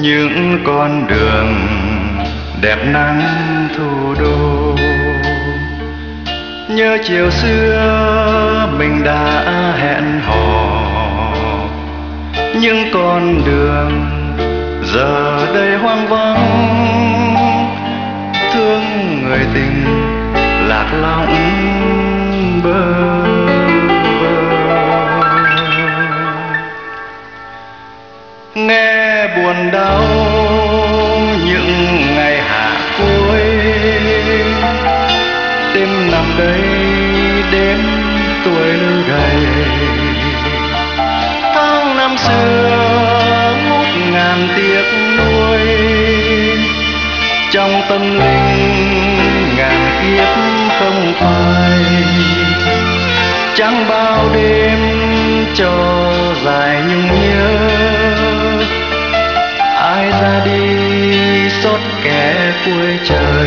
những con đường đẹp nắng thủ đô. Nhớ chiều xưa mình đã hẹn hò, những con đường giờ đây hoang vắng. Thương người tình lạc lõng bơ vơ. Nghe buồn đau những ngày hạ cuối, đêm nằm đây đêm tuổi lưu đầy. Tháng năm xưa ngút ngàn tiếc nuối, trong tâm linh ngàn kiếp không phai. Chẳng bao đêm cho dài nhung nhớ, ai ra đi xót kẻ cuối trời.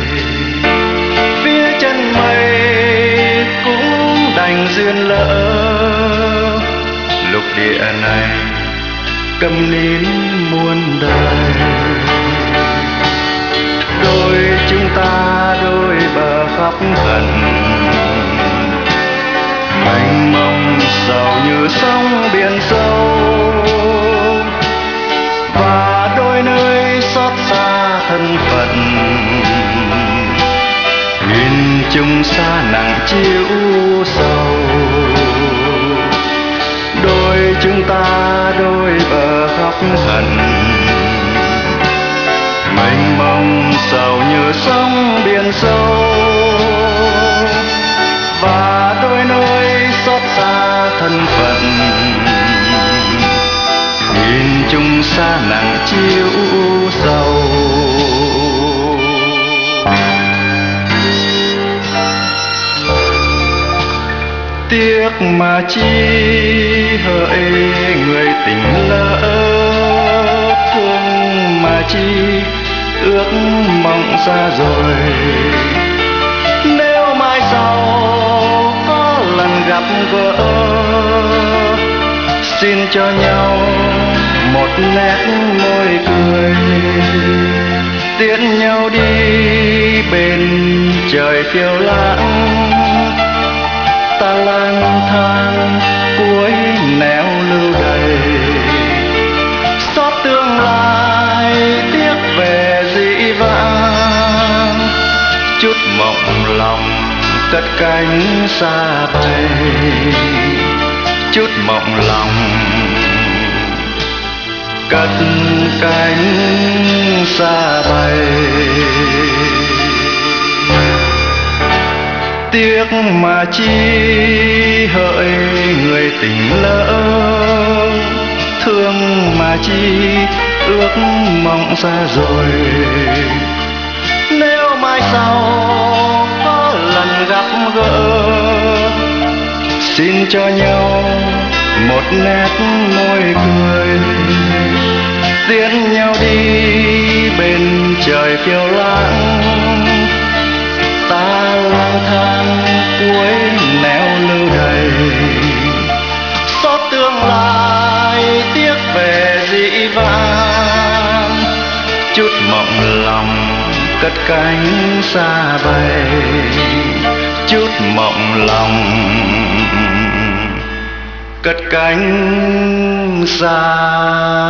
Phía chân mây cũng đành duyên lỡ, lục địa này câm nín muôn đời. Đôi chúng ta đôi bờ khóc hận, mênh mông giàu như sóng biển sâu. Và đôi nơi xót xa thân phận, nhìn chung xa nặng chiếu sầu. Đôi chúng ta đôi bờ khóc hận, mênh mông sầu như sóng biển sâu. Và đôi nơi xót xa thân phận, nhìn chung xa nặng chiếu sầu. Tiếc mà chi hỡi người tình lỡ, thương mà chi ước mong xa rồi. Nếu mai sau có lần gặp gỡ, xin cho nhau một nét môi cười, tiễn nhau đi bên trời phiêu lãng. Ta lang thang cuối nẻo lưu đầy, xót tương lai tiếc về dĩ vãng. Chút mộng lòng cất cánh xa bay, chút mộng lòng cất cánh xa bay. Tiếc mà chi hỡi người tình lỡ, thương mà chi ước mong xa rồi. Nếu mai sau có lần gặp gỡ, xin cho nhau một nét môi cười, tiễn nhau đi bên trời phiêu lãng. Ta lang thang cuối nẻo lưu đầy, xót tương lai tiếc về dĩ vãng. Chút mộng lòng cất cánh xa bay, chút mộng lòng cất cánh xa